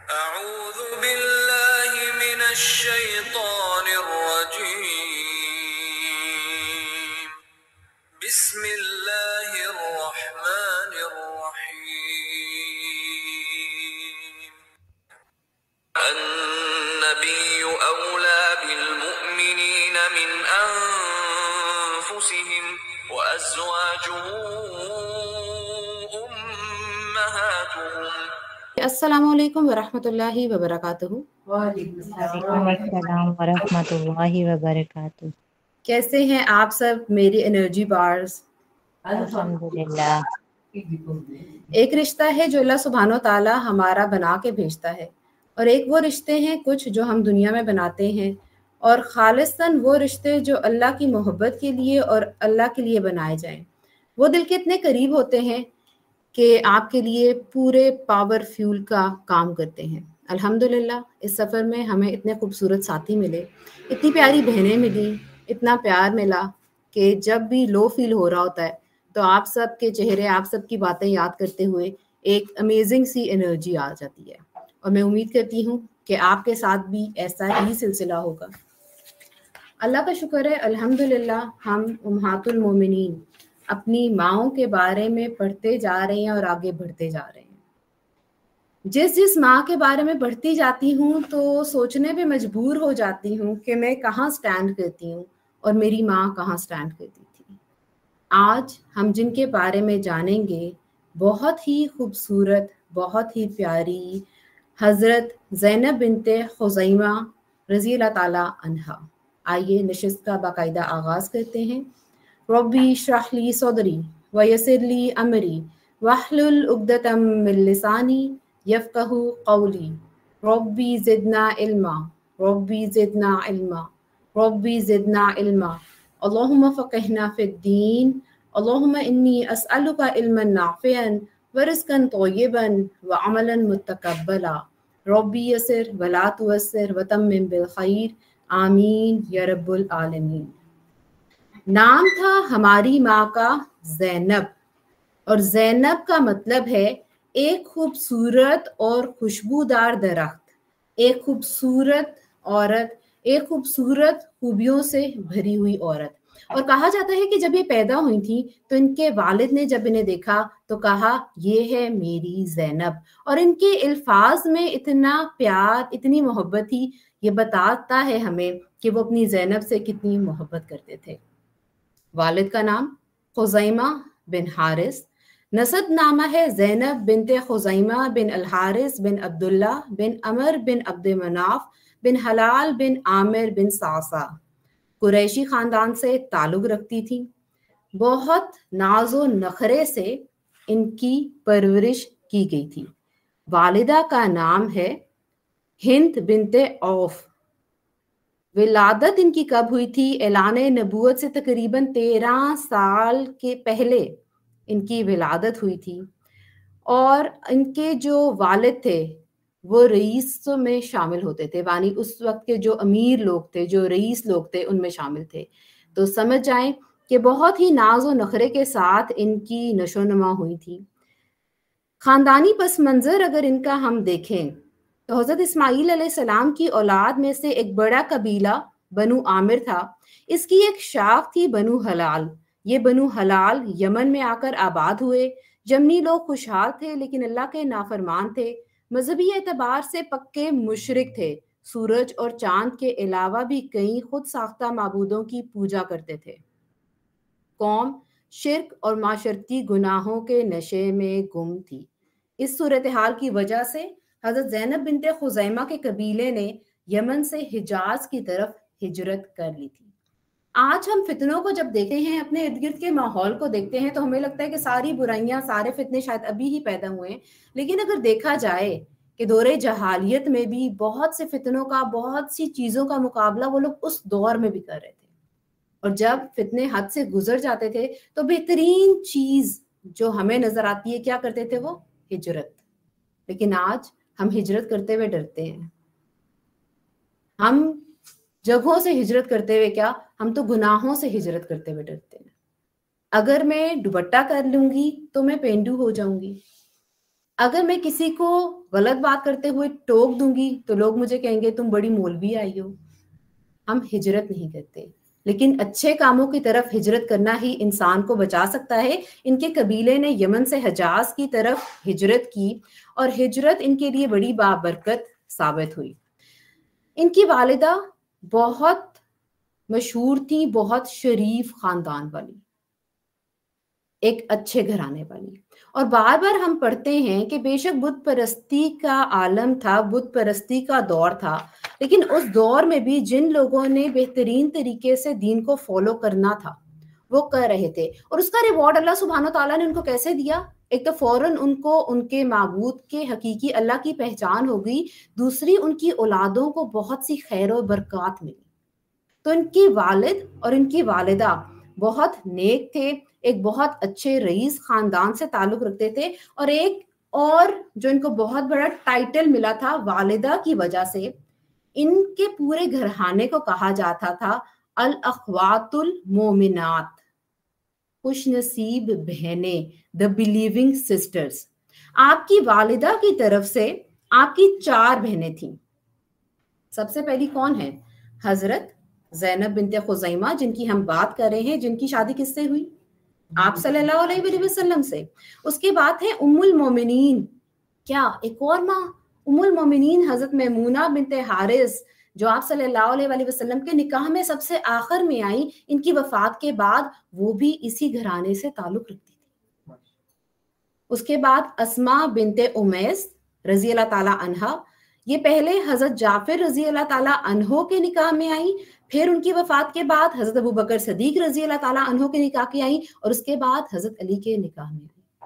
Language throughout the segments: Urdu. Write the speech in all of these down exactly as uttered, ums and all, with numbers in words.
أعوذ بالله من الشيطان الرجيم بسم الله الرحمن الرحيم النبي أولى بالمؤمنين من أنفسهم وأزواجه أمهاتهم. السلام علیکم ورحمۃ اللہ وبرکاتہ۔ وعلیکم السلام ورحمۃ اللہ وبرکاتہ۔ کیسے ہیں آپ سب میری انرجی بارز؟ الحمدللہ۔ ایک رشتہ ہے جو اللہ سبحانہ و تعالی ہمارا بنا کے بھیجتا ہے، اور ایک وہ رشتے ہیں کچھ جو ہم دنیا میں بناتے ہیں، اور خالصاً وہ رشتے جو اللہ کی محبت کے لیے اور اللہ کے لیے بنائے جائیں، وہ دل کے اتنے قریب ہوتے ہیں کہ آپ کے لیے پورے پاور فیول کا کام کرتے ہیں۔ الحمدللہ اس سفر میں ہمیں اتنے خوبصورت ساتھی ملے، اتنی پیاری بہنیں ملی، اتنا پیار ملا کہ جب بھی لو فیل ہو رہا ہوتا ہے تو آپ سب کے چہرے، آپ سب کی باتیں یاد کرتے ہوئے ایک امیزنگ سی انرجی آ جاتی ہے، اور میں امید کرتی ہوں کہ آپ کے ساتھ بھی ایسا ہی سلسلہ ہوگا۔ اللہ کا شکر ہے، الحمدللہ ہم امہات المومنین اپنی ماؤں کے بارے میں پڑھتے جا رہے ہیں اور آگے بڑھتے جا رہے ہیں۔ جس جس ماں کے بارے میں پڑھتی جاتی ہوں تو سوچنے پہ مجبور ہو جاتی ہوں کہ میں کہاں سٹینڈ کرتی ہوں اور میری ماں کہاں سٹینڈ کرتی تھی۔ آج ہم جن کے بارے میں جانیں گے بہت ہی خوبصورت، بہت ہی پیاری حضرت زینب بنت خزیمہ رضی اللہ تعالی عنہا۔ آئیے نشست کا باقاعدہ آغاز کرتے ہیں۔ ربی اشرح لی صدری ویسر لی امری واحلل عقدۃ من لسانی یفقہوا قولی ربی زدنا علما ربی زدنا علما ربی زدنا علما اللہم فقہنا فی الدین اللہم انی اسألک علما نافعا ورزقا طیبا وعملا متقبلا ربی یسر ولا تعسر وتمم بالخیر آمین یا رب العالمین۔ نام تھا ہماری ماں کا زینب، اور زینب کا مطلب ہے ایک خوبصورت اور خوشبودار درخت، ایک خوبصورت عورت، ایک خوبصورت خوبیوں سے بھری ہوئی عورت۔ اور کہا جاتا ہے کہ جب یہ پیدا ہوئی تھی تو ان کے والد نے جب انہیں دیکھا تو کہا یہ ہے میری زینب، اور ان کے الفاظ میں اتنا پیار، اتنی محبت تھی، یہ بتاتا ہے ہمیں کہ وہ اپنی زینب سے کتنی محبت کرتے تھے۔ والد کا نام خزیمہ بن حارث، نسب نامہ ہے زینب بنت خزیمہ بن الحارث بن عبداللہ بن عمر بن عبد مناف بن حلال بن عامر بن صعصع۔ قریشی خاندان سے تعلق رکھتی تھی۔ بہت ناز و نخرے سے ان کی پرورش کی گئی تھی۔ والدہ کا نام ہے ہند بنت عوف۔ ولادت ان کی کب ہوئی تھی؟ اعلان نبوت سے تقریباً تیرہ سال کے پہلے ان کی ولادت ہوئی تھی، اور ان کے جو والد تھے وہ رئیسوں میں شامل ہوتے تھے، یعنی اس وقت کے جو امیر لوگ تھے، جو رئیس لوگ تھے، ان میں شامل تھے۔ تو سمجھ جائیں کہ بہت ہی ناز و نخرے کے ساتھ ان کی نشو و نما ہوئی تھی۔ خاندانی پس منظر اگر ان کا ہم دیکھیں تو حضرت اسماعیل علیہ السلام کی اولاد میں سے ایک بڑا قبیلہ بنو عامر تھا، اس کی ایک شاخ تھی بنو حلال۔ یہ بنو حلال یمن میں آ کر آباد ہوئے۔ یمنی لوگ خوشحال تھے لیکن اللہ کے نافرمان تھے، مذہبی اعتبار سے پکے مشرک تھے، سورج اور چاند کے علاوہ بھی کئی خود ساختہ معبودوں کی پوجا کرتے تھے۔ قوم شرک اور معاشرتی گناہوں کے نشے میں گم تھی۔ اس صورتحال کی وجہ سے حضرت زینب بنت خزیمہ کے قبیلے نے یمن سے حجاز کی طرف ہجرت کر لی تھی۔ آج ہم فتنوں کو جب دیکھتے ہیں، اپنے ارد گرد کے ماحول کو دیکھتے ہیں، تو ہمیں لگتا ہے کہ ساری برائیاں، سارے فتنے شاید ابھی ہی پیدا ہوئے ہیں، لیکن اگر دیکھا جائے کہ دور جہالیت میں بھی بہت سے فتنوں کا، بہت سی چیزوں کا مقابلہ وہ لوگ اس دور میں بھی کر رہے تھے، اور جب فتنے حد سے گزر جاتے تھے تو بہترین چیز جو ہمیں نظر آتی ہے کیا کرتے تھے؟ وہ ہجرت۔ لیکن آج ہم ہجرت کرتے ہوئے ڈرتے ہیں، ہم جگہوں سے ہجرت کرتے ہوئے کیا، ہم تو گناہوں سے ہجرت کرتے ہوئے ڈرتے ہیں۔ اگر میں دوپٹہ کر لوں گی تو میں پینڈو ہو جاؤں گی، اگر میں کسی کو غلط بات کرتے ہوئے ٹوک دوں گی تو لوگ مجھے کہیں گے تم بڑی مولوی آئی ہو. ہم ہجرت نہیں کرتے، لیکن اچھے کاموں کی طرف ہجرت کرنا ہی انسان کو بچا سکتا ہے. ان کے قبیلے نے یمن سے حجاز کی طرف ہجرت کی اور ہجرت ان کے لیے بڑی بابرکت ثابت ہوئی. ان کی والدہ بہت مشہور تھی، بہت شریف خاندان والی، ایک اچھے گھرانے والی. اور بار بار ہم پڑھتے ہیں کہ بے شک بت پرستی کا عالم تھا، بت پرستی کا دور تھا، لیکن اس دور میں بھی جن لوگوں نے بہترین طریقے سے دین کو فالو کرنا تھا وہ کر رہے تھے. اور اس کا ریوارڈ اللہ سبحانہ تعالیٰ نے ان کو کیسے دیا؟ ایک تو فوراً ان کو ان کے معبود کے حقیقی اللہ کی پہچان ہو گئی، دوسری ان کی اولادوں کو بہت سی خیر و برکات ملی. تو ان کی والد اور ان کی والدہ بہت نیک تھے، ایک بہت اچھے رئیس خاندان سے تعلق رکھتے تھے. اور ایک اور جو ان کو بہت بڑا ٹائٹل ملا تھا والدہ کی وجہ سے، ان کے پورے گھرانے کو کہا جاتا تھا الاخوات المومنات، خوش نصیب بہنیں، دا بلیونگ سسٹرز. آپ کی والدہ کی طرف سے آپ کی چار بہنیں تھیں. سب سے پہلی کون ہے؟ حضرت زینب بنت خزیمہ، جن کی ہم بات کر رہے ہیں، جن کی شادی کس سے ہوئی؟ آپ صلی اللہ علیہ وآلہ وسلم سے. اس کے بعد ہے ام المومنین، کیا ایک اور ماں، ام المومنین حضرت میمونہ بنت حارث، جو آپ صلی اللہ علیہ وآلہ وسلم کے نکاح میں سب سے آخر میں آئیں. ان کی وفات کے بعد وہ بھی اسی گھرانے سے تعلق رکھتی تھی. اس کے بعد اسماء بنت امیس رضی اللہ تعالی عنہا، یہ پہلے حضرت جعفر رضی اللہ تعالیٰ عنہ کے نکاح میں آئیں، پھر ان کی وفات کے بعد حضرت ابو بکر صدیق رضی اللہ تعالیٰ عنہ کے نکاح کی آئیں، اور اس کے بعد حضرت علی کے نکاح میں آئیں.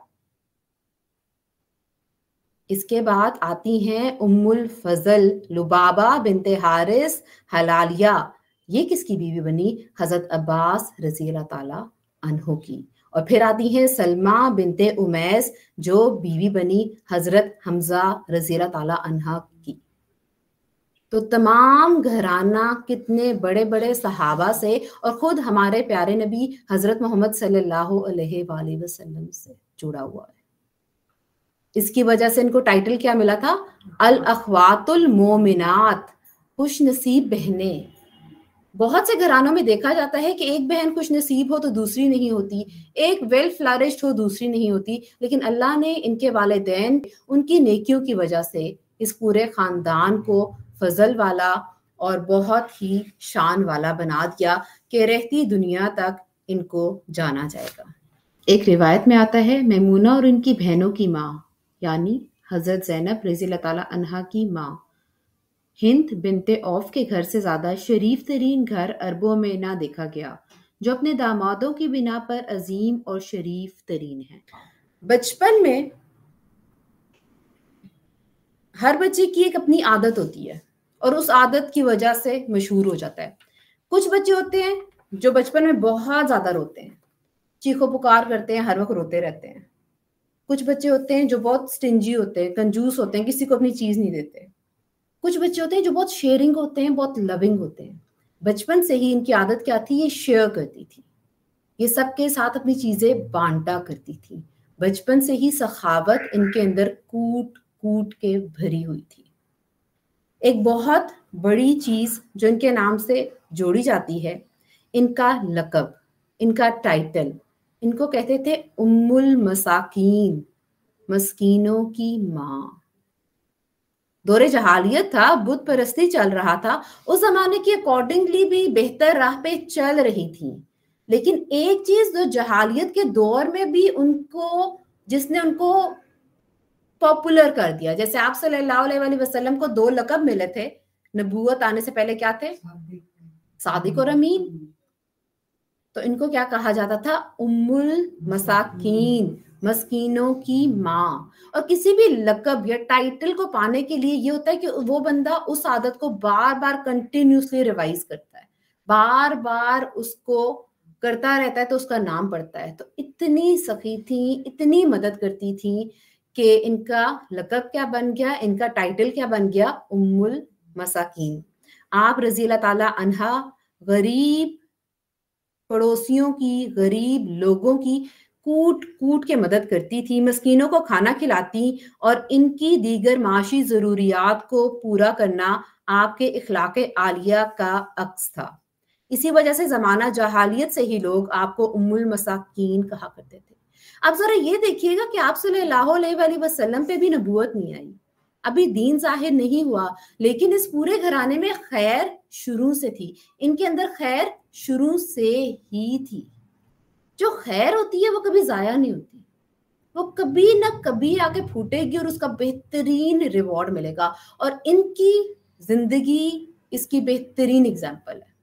اس کے بعد آتی ہیں ام الفضل لبابہ بنت حارث حلالیہ. یہ کس کی بیوی بنی؟ حضرت عباس رضی اللہ تعالیٰ عنہ کی. اور پھر آتی ہیں سلمہ بنت امیس، جو بیوی بنی حضرت حمزہ رضی اللہ تعالیٰ عنہ کی. تو تمام گھرانہ کتنے بڑے بڑے صحابہ سے اور خود ہمارے پیارے نبی حضرت محمد صلی اللہ علیہ وآلہ وسلم سے جڑا ہوا ہے. اس کی وجہ سے ان کو ٹائٹل کیا ملا تھا؟ الاخوات المومنات، خوش نصیب بہنیں. بہت سے گھرانوں میں دیکھا جاتا ہے کہ ایک بہن خوش نصیب ہو تو دوسری نہیں ہوتی، ایک ویل فلارشڈ ہو دوسری نہیں ہوتی، لیکن اللہ نے ان کے والدین ان کی نیکیوں کی وجہ سے اس پورے خاندان کو فضل والا اور بہت ہی شان والا بنا دیا کہ رہتی دنیا تک ان کو جانا جائے گا. ایک روایت میں آتا ہے میمونہ اور ان کی بہنوں کی ماں یعنی حضرت زینب رضی اللہ تعالیٰ عنہا کی ماں ہند بنت عوف کے گھر سے زیادہ شریف ترین گھر عربوں میں نہ دیکھا گیا، جو اپنے دامادوں کی بنا پر عظیم اور شریف ترین ہے. بچپن میں ہر بچے کی ایک اپنی عادت ہوتی ہے اور اس عادت کی وجہ سے مشہور ہو جاتا ہے. کچھ بچے ہوتے ہیں جو بچپن میں بہت زیادہ روتے ہیں، چیخو پکار کرتے ہیں، ہر وقت روتے رہتے ہیں. کچھ بچے ہوتے ہیں جو بہت سٹنجی ہوتے ہیں، کنجوس ہوتے ہیں، کسی کو اپنی چیز نہیں دیتے. کچھ بچے ہوتے ہیں جو بہت شیئرنگ ہوتے ہیں، بہت لونگ ہوتے ہیں. بچپن سے ہی ان کی عادت کیا تھی؟ یہ شیئر کرتی تھی، یہ سب کے ساتھ اپنی چیزیں بانٹا کرتی تھی. بچپن سے ہی سخاوت ان کے اندر کوٹ کوٹ کے بھری ہوئی تھی. ایک بہت بڑی چیز جو ان کے نام سے جوڑی جاتی ہے، ان کا لقب، ان کا ٹائٹل. ان کو کہتے تھے ام المساکین، مسکینوں کی ماں. دور جہالیت تھا، بت پرستی چل رہا تھا، اس زمانے کے اکارڈنگلی بھی بہتر راہ پہ چل رہی تھی. لیکن ایک چیز جو جہالیت کے دور میں بھی ان کو، جس نے ان کو پاپولر کر دیا، جیسے آپ صلی اللہ علیہ وآلہ وسلم کو دو لقب ملے تھے نبوت آنے سے پہلے، کیا تھے؟ صادق اور امین. تو ان کو کیا کہا جاتا تھا؟ ام المساکین، مسکینوں کی ماں. اور کسی بھی لقب یا ٹائٹل کو پانے کے لیے یہ ہوتا ہے کہ وہ بندہ اس عادت کو بار بار کنٹینیوسلی ریوائز کرتا ہے، بار بار اس کو کرتا رہتا ہے تو اس کا نام پڑتا ہے. تو اتنی سخی تھیں، اتنی مدد کرتی تھیں کہ ان کا لقب کیا بن گیا، ان کا ٹائٹل کیا بن گیا؟ ام المساکین. آپ رضی اللہ تعالی عنہا غریب پڑوسیوں کی، غریب لوگوں کی کوٹ کوٹ کے مدد کرتی تھی، مسکینوں کو کھانا کھلاتی اور ان کی دیگر معاشی ضروریات کو پورا کرنا آپ کے اخلاق عالیہ کا عکس تھا۔ اسی وجہ سے زمانہ جہالیت سے ہی لوگ آپ کو ام المساکین کہا کرتے تھے۔ اب ذرا یہ دیکھیے گا کہ آپ صلی اللہ علیہ وآلہ وسلم پہ بھی نبوت نہیں آئی، ابھی دین ظاہر نہیں ہوا، لیکن اس پورے گھرانے میں خیر شروع سے تھی، ان کے اندر خیر شروع سے ہی تھی۔ جو خیر ہوتی ہے وہ کبھی ضائع نہیں ہوتی، وہ کبھی نہ کبھی آ کے پھوٹے گی اور اس کا بہترین ریوارڈ ملے گا، اور ان کی زندگی اس کی بہترین اگزامپل ہے۔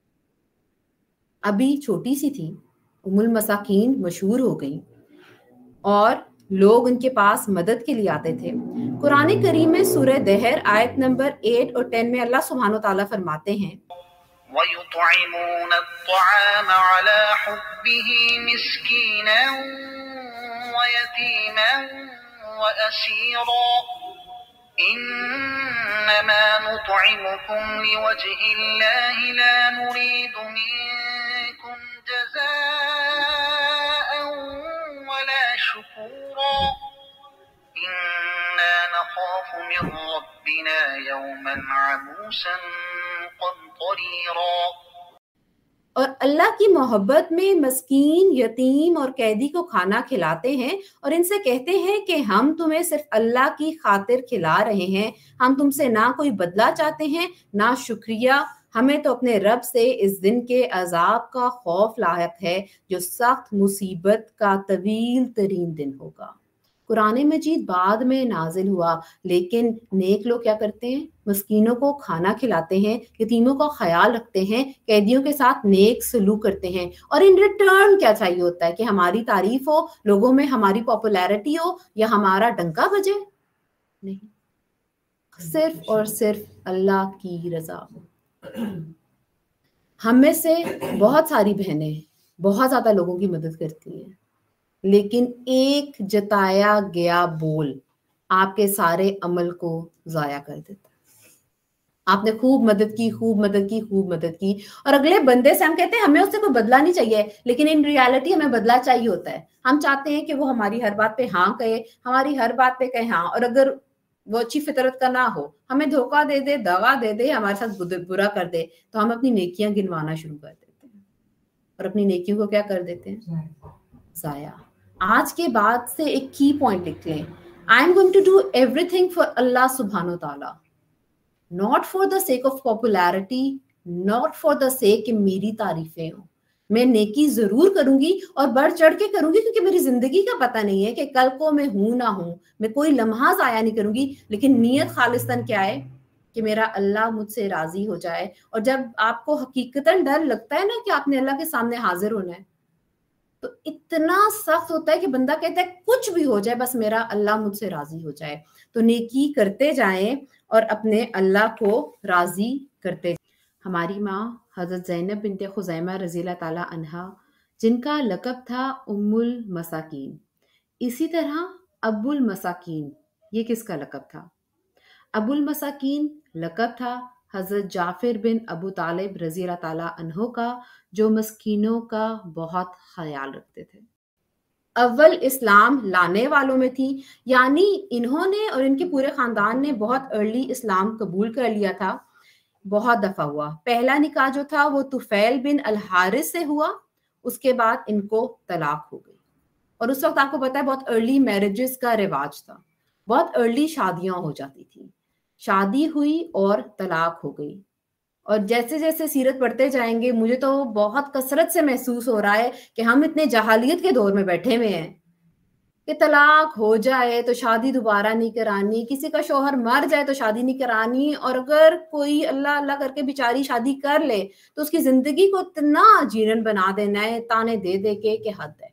ابھی چھوٹی سی تھی، ام المساکین مشہور ہو گئی اور لوگ ان کے پاس مدد کے لیے آتے تھے۔ قرآن کریم میں سورہ دہر آیت نمبر آٹھ اور دس میں اللہ سبحانہ وتعالیٰ فرماتے ہیں وَيُطْعِمُونَ الطَّعَامَ عَلَى حُبِّهِ مِسْكِينًا وَيَتِيمًا وَأَسِيرًا إِنَّمَا نُطْعِمُكُمْ لِوَجْهِ اللَّهِ لَا نُرِيدُ مِنكُمْ جَزَاءً وَلَا شُكُورًا إِنَّا نَخَافُ مِن رَّبِّنَا يَوْمًا عَبُوسًا قَمْطَرِيرًا۔ اور اللہ کی محبت میں مسکین، یتیم اور قیدی کو کھانا کھلاتے ہیں اور ان سے کہتے ہیں کہ ہم تمہیں صرف اللہ کی خاطر کھلا رہے ہیں، ہم تم سے نہ کوئی بدلہ چاہتے ہیں نہ شکریہ، ہمیں تو اپنے رب سے اس دن کے عذاب کا خوف لاحق ہے جو سخت مصیبت کا طویل ترین دن ہوگا۔ قرآن مجید بعد میں نازل ہوا، لیکن نیک لوگ کیا کرتے ہیں؟ مسکینوں کو کھانا کھلاتے ہیں، یتیموں کا خیال رکھتے ہیں، قیدیوں کے ساتھ نیک سلوک کرتے ہیں، اور ان ریٹرن کیا چاہیے ہوتا ہے کہ ہماری تعریف ہو، لوگوں میں ہماری پاپولیرٹی ہو یا ہمارا ڈنکا بجے؟ نہیں، صرف اور صرف اللہ کی رضا ہو۔ ہم میں سے بہت ساری بہنیں بہت زیادہ لوگوں کی مدد کرتی ہیں، لیکن ایک جتایا گیا بول آپ کے سارے عمل کو ضائع کر دیتا ہے۔ آپ نے خوب مدد کی، خوب مدد کی، خوب مدد کی، اور اگلے بندے سے ہم کہتے ہیں ہمیں اس سے کوئی بدلہ نہیں چاہیے، لیکن ان ریالٹی ہمیں بدلہ چاہیے ہوتا ہے۔ ہم چاہتے ہیں کہ وہ ہماری ہر بات پہ ہاں کہے، ہماری ہر بات پہ کہے ہاں، اور اگر وہ اچھی فطرت کا نہ ہو، ہمیں دھوکہ دے دے، دغا دے دے، ہمارے ساتھ برا کر دے، تو ہم اپنی نیکیاں گنوانا شروع کر دیتے ہیں اور اپنی نیکیوں کو کیا کر دیتے ہیں؟ ضائع۔ آج کے بعد سے ایک کی پوائنٹ لکھ لیں، I am going to do everything for اللہ سبحانہ وتعالیٰ، not for the sake of popularity, not for the sake کہ میری تعریفیں ہوں۔ میں نیکی ضرور کروں گی اور بڑھ چڑھ کے کروں گی، کیونکہ میری زندگی کا پتہ نہیں ہے کہ کل کو میں ہوں نہ ہوں، میں کوئی لمحہ ضائع نہیں کروں گی، لیکن نیت خالصتاً کیا ہے کہ میرا اللہ مجھ سے راضی ہو جائے۔ اور جب آپ کو حقیقتاً ڈر لگتا ہے نا کہ آپ نے اللہ کے سامنے حاضر ہونا ہے، تو اتنا سخت ہوتا ہے کہ بندہ کہتا ہے کچھ بھی ہو جائے بس میرا اللہ مجھ سے راضی ہو جائے۔ تو نیکی کرتے جائیں اور اپنے اللہ کو راضی کرتے جائیں۔ ہماری ماں حضرت زینب بنت خزیمہ رضی اللہ تعالی عنہا، جن کا لقب تھا ام المساکین، اسی طرح ابو المساکین، یہ کس کا لقب تھا؟ ابو المساکین لقب تھا حضرت جعفر بن ابو طالب رضی اللہ تعالیٰ عنہ کا، جو مسکینوں کا بہت خیال رکھتے تھے۔ اول اسلام لانے والوں میں تھی، یعنی انہوں نے اور ان کے پورے خاندان نے بہت ارلی اسلام قبول کر لیا تھا، بہت دفعہ ہوا۔ پہلا نکاح جو تھا وہ طفیل بن الحارث سے ہوا، اس کے بعد ان کو طلاق ہو گئی، اور اس وقت آپ کو پتا ہے بہت ارلی میرجز کا رواج تھا، بہت ارلی شادیاں ہو جاتی تھیں۔ شادی ہوئی اور طلاق ہو گئی، اور جیسے جیسے سیرت پڑھتے جائیں گے مجھے تو بہت کثرت سے محسوس ہو رہا ہے کہ ہم اتنے جہالیت کے دور میں بیٹھے ہوئے ہیں کہ طلاق ہو جائے تو شادی دوبارہ نہیں کرانی، کسی کا شوہر مر جائے تو شادی نہیں کرانی، اور اگر کوئی اللہ اللہ کر کے بیچاری شادی کر لے تو اس کی زندگی کو اتنا جیرن بنا دینا ہے تانے دے دے کے کہ حد ہے۔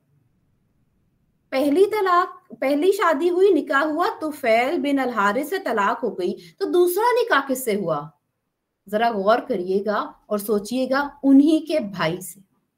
پہلی طلاق پہلی شادی ہوئی، نکاح ہوا، طفیل بن الحارث سے طلاق ہو گئی، تو دوسرا نکاح کس سے ہوا؟ ذرا غور کریے گا اور سوچئے گا، انہی کے بھائی سے۔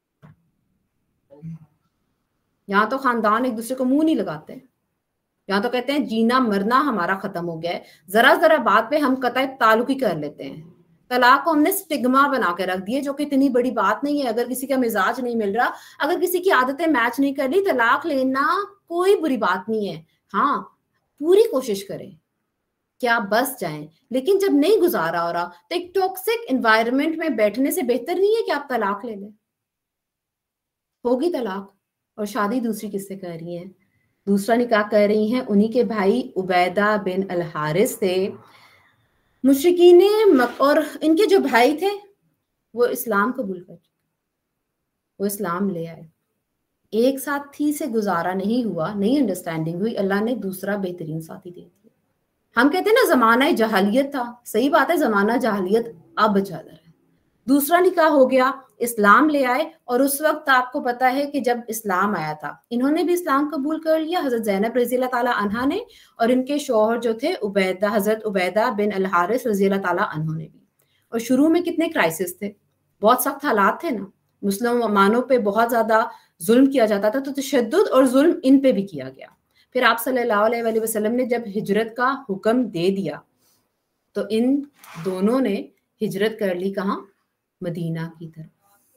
یہاں تو خاندان ایک دوسرے کو منہ نہیں لگاتے، یہاں تو کہتے ہیں جینا مرنا ہمارا ختم ہو گیا ہے، ذرا ذرا بات پہ ہم قطع تعلق ہی کر لیتے ہیں، طلاق کو ہم نے سٹگما بنا کے رکھ دیے، جو کہ اتنی بڑی بات نہیں ہے. اگر کسی کا مزاج نہیں مل رہا، اگر کسی کی عادتیں میچ نہیں کر لی، طلاق لینا کوئی بری بات نہیں ہے. ہاں پوری کوشش کریں کہ آپ بس جائیں، لیکن جب نہیں گزارا ہو رہا تو ایک ٹاکسک انوائرمنٹ میں بیٹھنے سے بہتر نہیں ہے کہ آپ طلاق لے لیں. ہوگی طلاق اور شادی دوسری کس سے کر رہی ہیں؟ دوسرا نکاح کر رہی ہیں انہی کے بھائی عبیدہ بن الحارث سے. مشرکین مک اور ان کے جو بھائی تھے وہ اسلام قبول کر وہ اسلام لے آئے. ایک ساتھی سے گزارا نہیں ہوا، نہیں انڈرسٹینڈنگ ہوئی، اللہ نے دوسرا بہترین ساتھی دے دیا. ہم کہتے ہیں نا زمانہ جاہلیت تھا، صحیح بات ہے، زمانہ جاہلیت اب چل رہا ہے. دوسرا نکاح ہو گیا، اسلام لے آئے، اور اس وقت آپ کو پتا ہے کہ جب اسلام آیا تھا انہوں نے بھی اسلام قبول کر لیا، حضرت زینب رضی اللہ تعالیٰ عنہا نے، اور ان کے شوہر جو تھے عبیدہ حضرت عبیدہ بن الحارث رضی اللہ تعالیٰ عنہ نے بھی. اور شروع میں کتنے کرائسس تھے، بہت سخت حالات تھے نا، مسلمانوں پہ بہت زیادہ ظلم کیا جاتا تھا، تو تشدد اور ظلم ان پہ بھی کیا گیا. پھر آپ صلی اللہ علیہ وآلہ وسلم نے جب ہجرت کا حکم دے دیا تو ان دونوں نے ہجرت کر لی، کہاں؟ مدینہ کی طرف.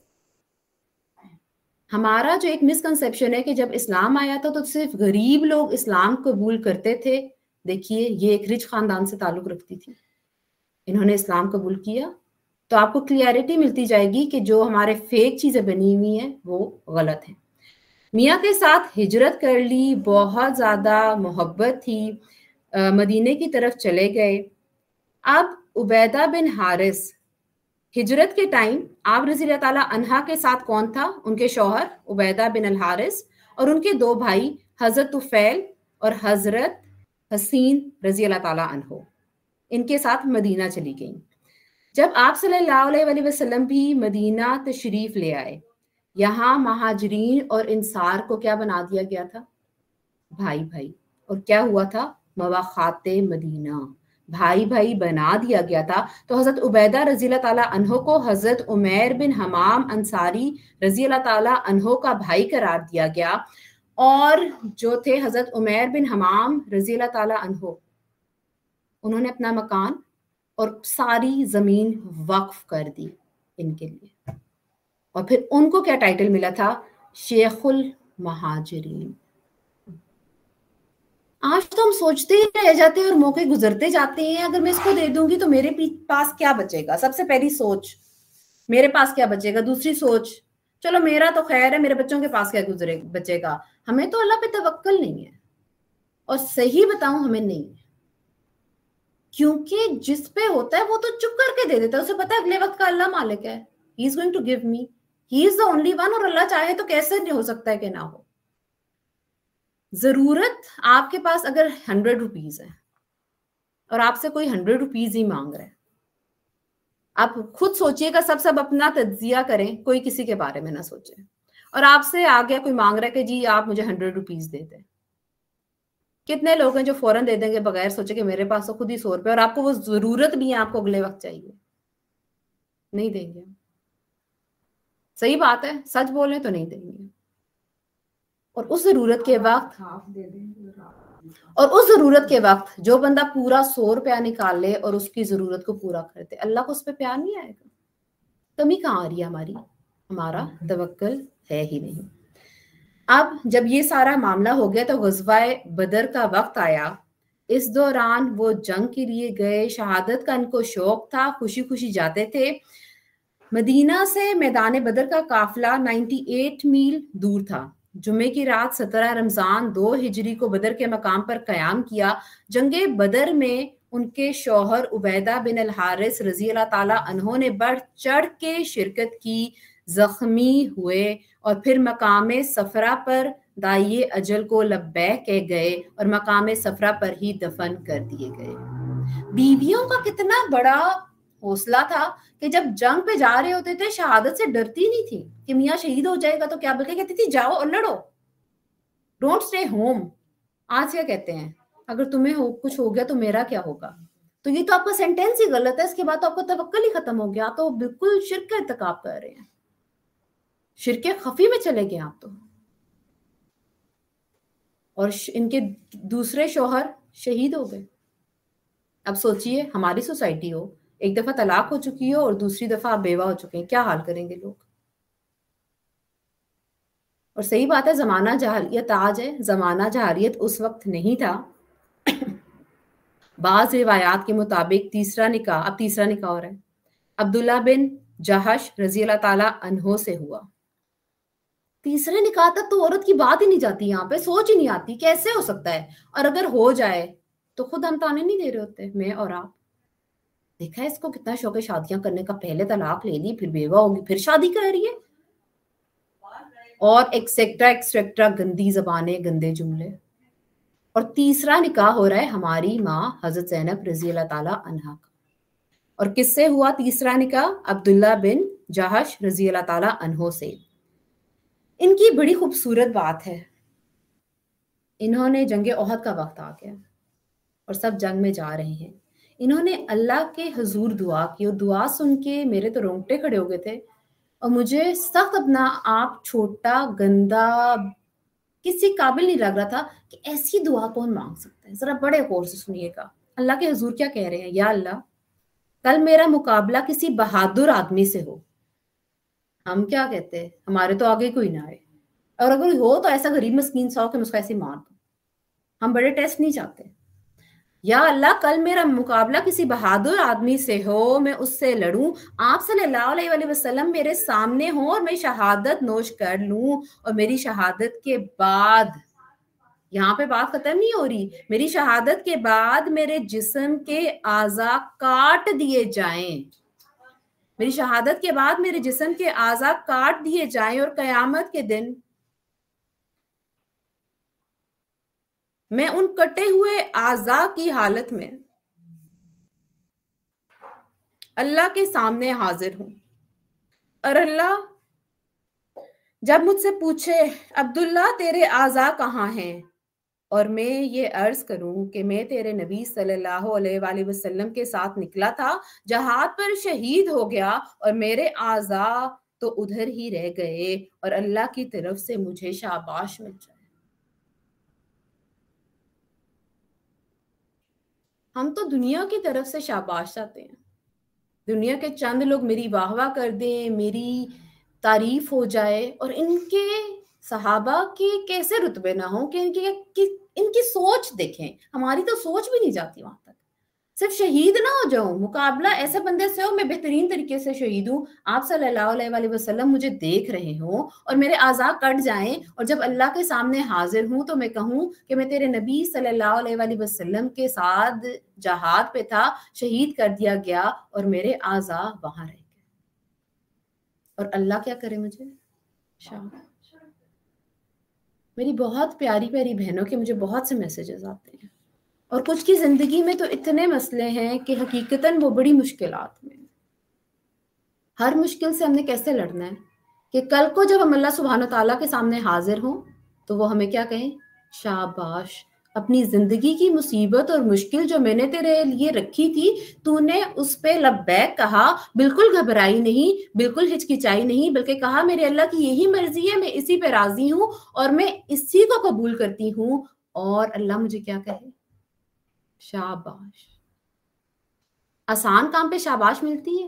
ہمارا جو ایک مسکنسیپشن ہے کہ جب اسلام آیا تھا تو صرف غریب لوگ اسلام قبول کرتے تھے. دیکھیے یہ ایک رچ خاندان سے تعلق رکھتی تھی، انہوں نے اسلام قبول کیا تو آپ کو کلیئرٹی ملتی جائے گی کہ جو ہمارے فیک چیزیں بنی ہوئی ہیں وہ غلط ہیں. میاں کے ساتھ ہجرت کر لی، بہت زیادہ محبت تھی، مدینے کی طرف چلے گئے. اب عبیدہ بن حارث ہجرت کے ٹائم آپ رضی اللہ تعالیٰ عنہا کے ساتھ کون تھا؟ ان کے شوہر عبیدہ بن الحارث اور ان کے دو بھائی حضرت طفیل اور حضرت حسین رضی اللہ تعالیٰ عنہ، ان کے ساتھ مدینہ چلی گئیں. جب آپ صلی اللہ علیہ وآلہ وسلم بھی مدینہ تشریف لے آئے، یہاں مہاجرین اور انصار کو کیا بنا دیا گیا تھا؟ بھائی بھائی. اور کیا ہوا تھا؟ مواخات مدینہ، بھائی بھائی بنا دیا گیا تھا. تو حضرت عبیدہ رضی اللہ تعالیٰ عنہ کو حضرت عمیر بن حمام انصاری رضی اللہ تعالیٰ عنہ کا بھائی قرار دیا گیا، اور جو تھے حضرت عمیر بن حمام رضی اللہ تعالیٰ عنہ، انہوں نے اپنا مکان اور ساری زمین وقف کر دی ان کے لیے. اور پھر ان کو کیا ٹائٹل ملا تھا؟ شیخ المہاجرین. آج تو ہم سوچتے ہی رہ جاتے ہیں اور موقع گزرتے جاتے ہیں، اگر میں اس کو دے دوں گی تو میرے پاس کیا بچے گا؟ سب سے پہلی سوچ میرے پاس کیا بچے گا، دوسری سوچ چلو میرا تو خیر ہے، میرے بچوں کے پاس کیا گزرے بچے گا. ہمیں تو اللہ پہ توکل نہیں ہے، اور صحیح بتاؤں ہمیں نہیں ہے، کیونکہ جس پہ ہوتا ہے وہ تو چپ کر کے دے دیتا ہے، اسے پتا ہے اگلے وقت کا اللہ مالک ہے، he is going to give me, he is the only one, اور اللہ چاہے تو کیسے نہیں ہو سکتا ہے کہ نہ ہو. ضرورت آپ کے پاس اگر ہنڈریڈ روپیز ہے اور آپ سے کوئی ہنڈریڈ روپیز ہی مانگ رہا ہے، آپ خود سوچئے گا، سب سب اپنا تجزیہ کریں، کوئی کسی کے بارے میں نہ سوچیں. اور آپ سے آ گیا کوئی مانگ رہا ہے کہ جی آپ مجھے ہنڈریڈ روپیز دے دیں، کتنے لوگ ہیں جو فوراً دے دیں گے بغیر سوچے کہ میرے پاس تو خود ہی سو روپے، اور آپ کو وہ ضرورت بھی ہے، آپ کو اگلے وقت چاہیے، نہیں دیں گے. صحیح بات ہے، سچ بولیں تو نہیں دیں گے. اور اس ضرورت کے وقت اور اس ضرورت کے وقت جو بندہ پورا سو روپیہ نکال لے اور اس کی ضرورت کو پورا کر دے، اللہ کو اس پہ پیار نہیں آئے گا؟ کمی کہاں آ رہی ہے ہماری؟ ہمارا توکل ہے ہی نہیں. اب جب یہ سارا معاملہ ہو گیا تو غزوہ بدر کا وقت آیا. اس دوران وہ جنگ کے لیے گئے، شہادت کا ان کو شوق تھا، خوشی خوشی جاتے تھے. مدینہ سے میدان بدر کا قافلہ نائنٹی ایٹ میل دور تھا. جمعے کی رات سترہ رمضان دو ہجری کو بدر کے مقام پر قیام کیا. جنگ بدر میں ان کے شوہر عبیدہ بن الحارث رضی اللہ تعالیٰ عنہ نے بڑھ چڑھ کے شرکت کی، زخمی ہوئے، اور پھر مقام صفرا پر دائی اجل کو لبیک کہہ گئے اور مقام صفرا پر ہی دفن کر دیے گئے. بیویوں کا کتنا بڑا حوصلہ تھا کہ جب جنگ پہ جا رہے ہوتے تھے شہادت سے ڈرتی نہیں تھی کہ میاں شہید ہو جائے گا تو کیا، بلکہ کہتی تھی جاؤ اور لڑو، ڈونٹ اسٹے ہوم. آج کیا کہتے ہیں؟ اگر تمہیں ہو کچھ ہو گیا تو میرا کیا ہوگا؟ تو یہ تو آپ کا سینٹینس ہی غلط ہے، اس کے بعد تو آپ کا توکل ہی ختم ہو گیا، تو بالکل شرک کا ارتکاب کر رہے ہیں، شرک خفی میں چلے گئے آپ تو. اور ان کے دوسرے شوہر شہید ہو گئے. اب سوچئے ہماری سوسائٹی ہو ایک دفعہ طلاق ہو چکی ہو اور دوسری دفعہ آپ بیوہ ہو چکے ہیں، کیا حال کریں گے لوگ؟ اور صحیح بات ہے، زمانہ جاہلیت آج ہے، زمانہ جاہلیت اس وقت نہیں تھا۔ بعض روایات کے مطابق تیسرا نکاح، اب تیسرا نکاح ہو رہا ہے، عبداللہ بن جہش رضی اللہ تعالیٰ عنہ سے ہوا۔ تیسرے نکاح تک تو عورت کی بات ہی نہیں جاتی، یہاں پہ سوچ ہی نہیں آتی کیسے ہو سکتا ہے، اور اگر ہو جائے تو خود ہم تانے نہیں دے رہے ہوتے، میں اور آپ۔ دیکھا ہے اس کو کتنا شوق ہے شادیاں کرنے کا، پہلے طلاق لے لی، پھر بیوہ ہوگی، پھر شادی کر رہی ہے، اور ایکسیکٹرا ایکسٹریکٹرا گندی زبانیں، گندے جملے۔ اور تیسرا نکاح ہو رہا ہے ہماری ماں حضرت زینب رضی اللہ تعالیٰ عنہا کا۔ اور کس سے ہوا تیسرا نکاح؟ عبداللہ بن جہش رضی اللہ تعالیٰ عنہ سے۔ ان کی بڑی خوبصورت بات ہے، انہوں نے جنگ احد کا وقت آ گیا اور سب جنگ میں جا رہے ہیں، انہوں نے اللہ کے حضور دعا کی، اور دعا سن کے میرے تو رونگٹے کھڑے ہو گئے تھے، اور مجھے سخت اپنا آپ چھوٹا گندا کسی قابل نہیں لگ رہا تھا کہ ایسی دعا کون مانگ سکتا ہے۔ ذرا بڑے غور سے سنیے گا، اللہ کے حضور کیا کہہ رہے ہیں، یا اللہ کل میرا مقابلہ کسی بہادر آدمی سے ہو۔ ہم کیا کہتے ہیں، ہمارے تو آگے کوئی نہ آئے، اور اگر ہو تو ایسا غریب مسکین سا ہو کہ میں اس کو ایسے مار دوں، ہم بڑے ٹیسٹ نہیں چاہتے۔ یا اللہ کل میرا مقابلہ کسی بہادر آدمی سے ہو، میں اس سے لڑوں، آپ صلی اللہ علیہ وآلہ وسلم میرے سامنے ہوں اور میں شہادت نوش کر لوں، اور میری شہادت کے بعد، یہاں پہ بات ختم نہیں ہو رہی، میری شہادت کے بعد میرے جسم کے اعضاء کاٹ دیے جائیں، میری شہادت کے بعد میرے جسم کے اعضاء کاٹ دیے جائیں، اور قیامت کے دن میں ان کٹے ہوئے اعضاء کی حالت میں اللہ کے سامنے حاضر ہوں، اور اللہ جب مجھ سے پوچھے عبداللہ تیرے اعضاء کہاں ہیں، اور میں یہ عرض کروں کہ میں تیرے نبی صلی اللہ علیہ وآلہ وسلم کے ساتھ نکلا تھا، جہاد پر شہید ہو گیا، اور میرے اعضاء تو ادھر ہی رہ گئے، اور اللہ کی طرف سے مجھے شاباش مل جائے۔ ہم تو دنیا کی طرف سے شاباش چاہتے ہیں، دنیا کے چند لوگ میری واہ واہ کر دیں، میری تعریف ہو جائے، اور ان کے صحابہ کے کیسے رتبے نہ ہوں کہ ان کی ان کی سوچ دیکھیں، ہماری تو سوچ بھی نہیں جاتی وہاں تک۔ صرف شہید نہ ہو جاؤں، مقابلہ ایسے بندے سے ہو میں بہترین طریقے سے شہید ہوں، آپ صلی اللہ علیہ وآلہ وسلم مجھے دیکھ رہے ہوں، اور میرے اعضاء کٹ جائیں، اور جب اللہ کے سامنے حاضر ہوں تو میں کہوں کہ میں تیرے نبی صلی اللہ علیہ وآلہ وسلم کے ساتھ جہاد پہ تھا، شہید کر دیا گیا، اور میرے اعضاء وہاں رہ گئے، اور اللہ کیا کرے مجھے شاباش۔ میری بہت پیاری پیاری بہنوں کے مجھے بہت سے میسیجز آتے ہیں، اور کچھ کی زندگی میں تو اتنے مسئلے ہیں کہ حقیقتاً وہ بڑی مشکلات میں، ہر مشکل سے ہم نے کیسے لڑنا ہے کہ کل کو جب ہم اللہ سبحانہ تعالیٰ کے سامنے حاضر ہوں تو وہ ہمیں کیا کہیں، شاباش، اپنی زندگی کی مصیبت اور مشکل جو میں نے تیرے لیے رکھی تھی، تو نے اس پہ لبیک کہا، بالکل گھبرائی نہیں، بالکل ہچکچائی نہیں، بلکہ کہا میرے اللہ کی یہی مرضی ہے، میں اسی پہ راضی ہوں، اور میں اسی کو قبول کرتی ہوں، اور اللہ مجھے کیا کہے، شاباش۔ آسان کام پہ شاباش ملتی ہے،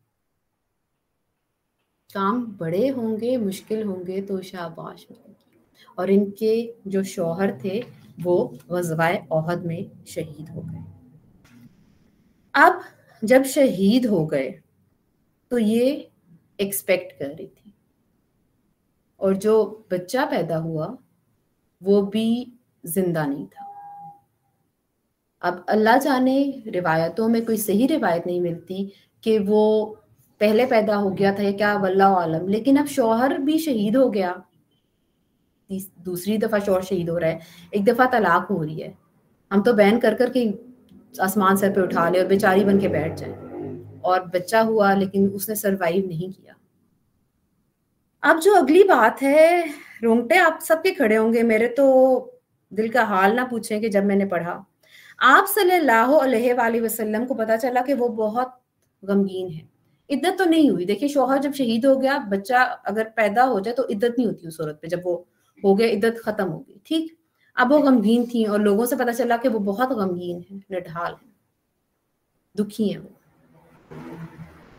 کام بڑے ہوں گے، مشکل ہوں گے تو شاباش ملے گی۔ اور ان کے جو شوہر تھے وہ غزوہ احد میں شہید ہو گئے۔ اب جب شہید ہو گئے تو یہ ایکسپیکٹ کر رہی تھی، اور جو بچہ پیدا ہوا وہ بھی زندہ نہیں تھا۔ اب اللہ جانے، روایتوں میں کوئی صحیح روایت نہیں ملتی کہ وہ پہلے پیدا ہو گیا تھا یا کیا، واللہ عالم، لیکن اب شوہر بھی شہید ہو گیا، دوسری دفعہ شوہر شہید ہو رہا ہے، ایک دفعہ طلاق ہو رہی ہے، ہم تو بین کر کر کے آسمان سر پہ اٹھا لے اور بیچاری بن کے بیٹھ جائیں، اور بچہ ہوا لیکن اس نے سروائیو نہیں کیا۔ اب جو اگلی بات ہے، رونگٹے آپ سب کے کھڑے ہوں گے، میرے تو دل کا حال نہ پوچھیں کہ جب میں نے پڑھا، آپ صلی اللہ علیہ وآلہ وسلم کو پتا چلا کہ وہ بہت غمگین ہے، عدت تو نہیں ہوئی۔ دیکھیں شوہر جب شہید ہو گیا، بچہ اگر پیدا ہو جائے تو عدت نہیں ہوتی اس صورت پہ، جب وہ ہو گیا عدت ختم ہو گئی، ٹھیک۔ اب وہ غمگین تھیں اور لوگوں سے پتا چلا کہ وہ بہت غمگین ہیں، نڈھال ہیں، دکھی ہیں وہ۔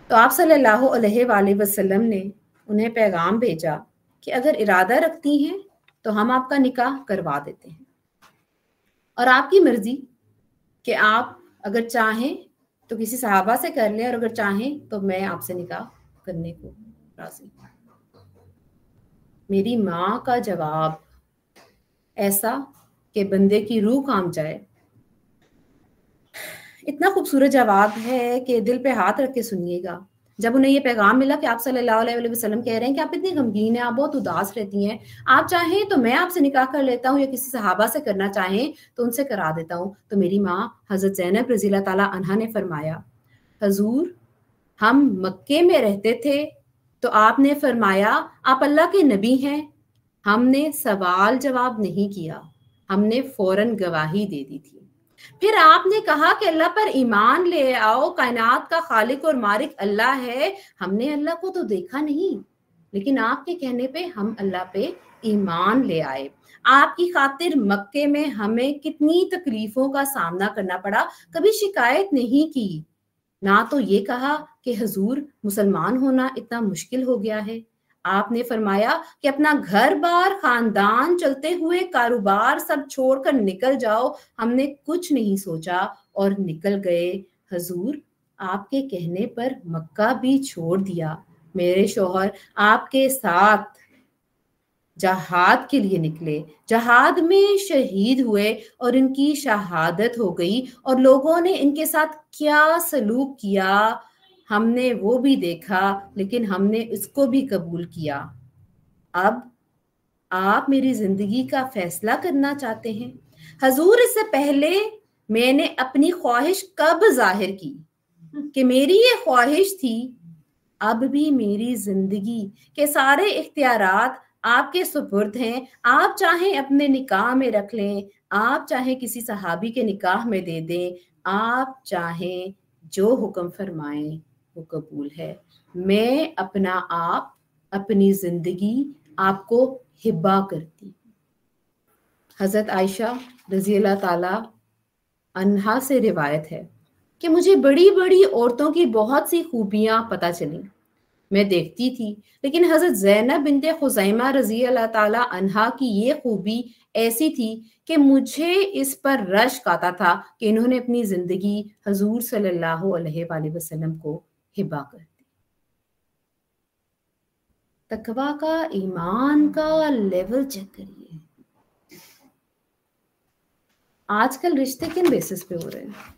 تو آپ صلی اللہ علیہ وآلہ وسلم نے انہیں پیغام بھیجا کہ اگر ارادہ رکھتی ہیں تو ہم آپ کا نکاح کروا دیتے ہیں، اور آپ کی مرضی کہ آپ اگر چاہیں تو کسی صحابہ سے کر لیں، اور اگر چاہیں تو میں آپ سے نکاح کرنے کو راضی ہوں۔ میری ماں کا جواب ایسا کہ بندے کی روح کام جائے، اتنا خوبصورت جواب ہے کہ دل پہ ہاتھ رکھ کے سنیے گا۔ جب انہیں یہ پیغام ملا کہ آپ صلی اللہ علیہ وسلم کہہ رہے ہیں کہ آپ اتنی غمگین ہیں، آپ بہت اداس رہتی ہیں، آپ چاہیں تو میں آپ سے نکاح کر لیتا ہوں، یا کسی صحابہ سے کرنا چاہیں تو ان سے کرا دیتا ہوں، تو میری ماں حضرت زینب رضی اللہ تعالیٰ عنہا نے فرمایا، حضور ہم مکے میں رہتے تھے تو آپ نے فرمایا آپ اللہ کے نبی ہیں، ہم نے سوال جواب نہیں کیا، ہم نے فوراً گواہی دے دی تھی۔ پھر آپ نے کہا کہ اللہ پر ایمان لے آؤ، کائنات کا خالق اور مالک اللہ ہے، ہم نے اللہ کو تو دیکھا نہیں، لیکن آپ کے کہنے پہ ہم اللہ پہ ایمان لے آئے۔ آپ کی خاطر مکے میں ہمیں کتنی تکلیفوں کا سامنا کرنا پڑا، کبھی شکایت نہیں کی، نہ تو یہ کہا کہ حضور مسلمان ہونا اتنا مشکل ہو گیا ہے۔ آپ نے فرمایا کہ اپنا گھر بار، خاندان، چلتے ہوئے کاروبار سب چھوڑ کر نکل جاؤ، ہم نے کچھ نہیں سوچا اور نکل گئے۔ حضور آپ کے کہنے پر مکہ بھی چھوڑ دیا، میرے شوہر آپ کے ساتھ جہاد کے لیے نکلے، جہاد میں شہید ہوئے اور ان کی شہادت ہو گئی، اور لوگوں نے ان کے ساتھ کیا سلوک کیا ہم نے وہ بھی دیکھا، لیکن ہم نے اس کو بھی قبول کیا۔ اب آپ میری زندگی کا فیصلہ کرنا چاہتے ہیں؟ حضور اس سے پہلے میں نے اپنی خواہش کب ظاہر کی کہ میری یہ خواہش تھی، اب بھی میری زندگی کے سارے اختیارات آپ کے سپرد ہیں، آپ چاہیں اپنے نکاح میں رکھ لیں، آپ چاہیں کسی صحابی کے نکاح میں دے دیں، آپ چاہیں جو حکم فرمائیں وہ قبول ہے۔ میں اپنا آپ، اپنی زندگی آپ کو ہبہ کرتی۔ حضرت عائشہ رضی اللہ تعالی عنہا سے روایت ہے کہ مجھے بڑی بڑی عورتوں کی بہت سی خوبیاں پتہ چلیں، میں دیکھتی تھی، لیکن حضرت زینب بنت خزیمہ رضی اللہ تعالی عنہا کی یہ خوبی ایسی تھی کہ مجھے اس پر رشک آتا تھا کہ انہوں نے اپنی زندگی حضور صلی اللہ علیہ وآلہ وسلم کو ہبہ کر دی۔ تقویٰ کا، ایمان کا لیول چیک کریے۔ آج کل رشتے کن بیسس پہ ہو رہے ہیں؟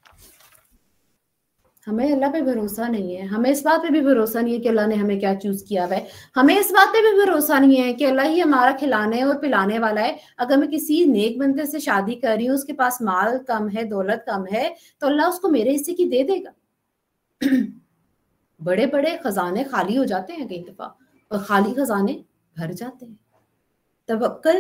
ہمیں اللہ پہ بھروسہ نہیں ہے، ہمیں اس بات پہ بھی بھروسہ نہیں ہے کہ اللہ نے ہمیں کیا چوز کیا ہوا ہے، ہمیں اس بات پہ بھی بھروسہ نہیں ہے کہ اللہ ہی ہمارا کھلانے اور پلانے والا ہے۔ اگر میں کسی نیک بندے سے شادی کر رہی ہوں، اس کے پاس مال کم ہے، دولت کم ہے، تو اللہ اس کو میرے حصے کی دے دے گا۔ بڑے بڑے خزانے خالی ہو جاتے ہیں کئی دفعہ، اور خالی خزانے بھر جاتے ہیں۔ توکل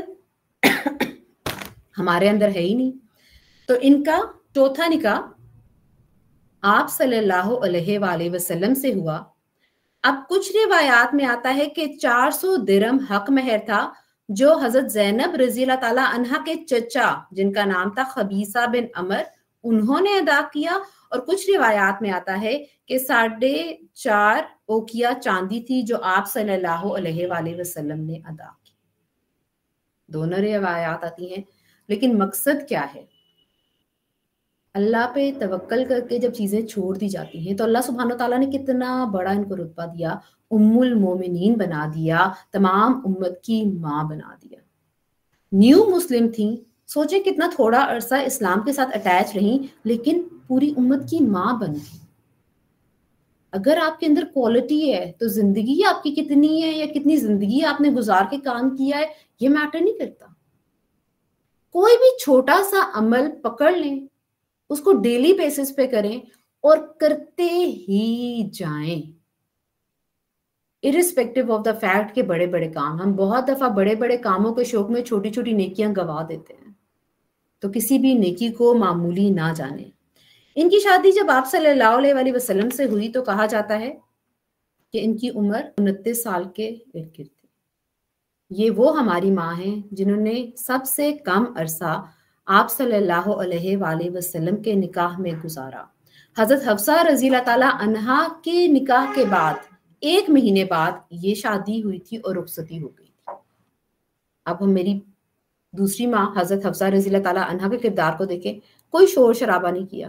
ہمارے اندر ہے ہی نہیں۔ تو ان کا چوتھا نکاح آپ صلی اللہ علیہ وآلہ وسلم سے ہوا۔ اب کچھ روایات میں آتا ہے کہ چار سو درہم حق مہر تھا، جو حضرت زینب رضی اللہ تعالیٰ عنہا کے چچا جن کا نام تھا خبیثہ بن عمر، انہوں نے ادا کیا، اور کچھ روایات میں آتا ہے کہ ساڑھے چار اوکیا چاندی تھی جو آپ صلی اللہ علیہ وآلہ وسلم نے ادا کی۔ دونوں روایات آتی ہیں، لیکن مقصد کیا ہے؟ اللہ پہ توکل کر کے جب چیزیں چھوڑ دی جاتی ہیں تو اللہ سبحانہ وتعالیٰ نے کتنا بڑا ان کو رتبہ دیا، ام المومنین بنا دیا، تمام امت کی ماں بنا دیا۔ نیو مسلم تھیں، سوچیں کتنا تھوڑا عرصہ اسلام کے ساتھ اٹیچ رہیں، لیکن پوری امت کی ماں بن گئی۔ اگر آپ کے اندر کوالٹی ہے تو زندگی آپ کی کتنی ہے یا کتنی زندگی آپ نے گزار کے کام کیا ہے یہ میٹر نہیں کرتا۔ کوئی بھی چھوٹا سا عمل پکڑ لیں، اس کو ڈیلی بیسس پہ کریں اور کرتے ہی جائیں، irrespective آف دا فیکٹ کہ بڑے بڑے کام، ہم بہت دفعہ بڑے بڑے کاموں کے شوق میں چھوٹی چھوٹی نیکیاں گوا دیتے ہیں، تو کسی بھی نیکی کو معمولی نہ جانیں۔ ان کی شادی جب آپ صلی اللہ علیہ وآلہ وسلم سے ہوئی تو کہا جاتا ہے کہ ان کی عمر انتیس سال کے ارد گرد تھی۔ یہ وہ ہماری ماں ہیں جنہوں نے سب سے کم عرصہ آپ صلی اللہ علیہ وآلہ وسلم کے نکاح میں گزارا۔ حضرت حفصہ رضی اللہ تعالیٰ عنہا کے نکاح کے بعد ایک مہینے بعد یہ شادی ہوئی تھی اور رخصتی ہو گئی تھی۔ اب ہم میری دوسری ماں حضرت حفصہ رضی اللہ تعالیٰ عنہا کے کردار کو دیکھیں، کوئی شور شرابہ نہیں کیا،